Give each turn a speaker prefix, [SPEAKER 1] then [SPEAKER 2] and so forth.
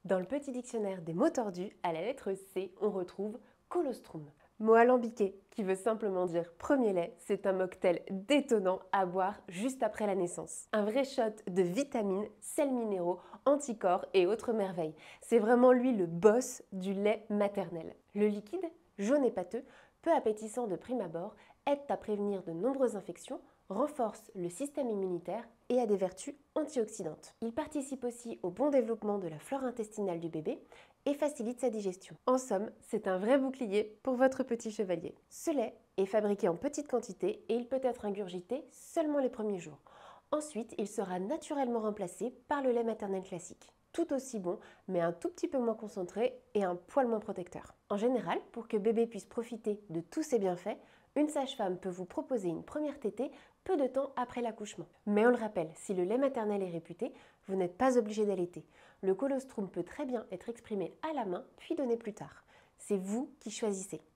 [SPEAKER 1] Dans le petit dictionnaire des mots tordus, à la lettre C, on retrouve colostrum. Mot alambiqué qui veut simplement dire premier lait, c'est un mocktail détonnant à boire juste après la naissance. Un vrai shot de vitamines, sels minéraux, anticorps et autres merveilles. C'est vraiment lui le boss du lait maternel. Le liquide, jaune et pâteux, peu appétissant de prime abord, aide à prévenir de nombreuses infections, renforce le système immunitaire et a des vertus antioxydantes. Il participe aussi au bon développement de la flore intestinale du bébé et facilite sa digestion. En somme, c'est un vrai bouclier pour votre petit chevalier. Ce lait est fabriqué en petite quantité et il peut être ingurgité seulement les premiers jours. Ensuite, il sera naturellement remplacé par le lait maternel classique. Tout aussi bon, mais un tout petit peu moins concentré et un poil moins protecteur. En général, pour que bébé puisse profiter de tous ses bienfaits, une sage-femme peut vous proposer une première tétée peu de temps après l'accouchement. Mais on le rappelle, si le lait maternel est réputé, vous n'êtes pas obligé d'allaiter. Le colostrum peut très bien être exprimé à la main puis donné plus tard. C'est vous qui choisissez.